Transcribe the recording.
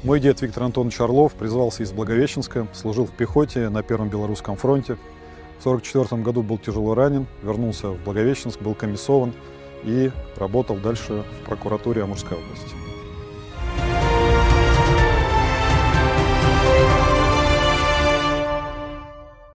Мой дед Виктор Антонович Орлов призвался из Благовещенска, служил в пехоте на Первом Белорусском фронте. В 1944 году был тяжело ранен, вернулся в Благовещенск, был комиссован и работал дальше в прокуратуре Амурской области.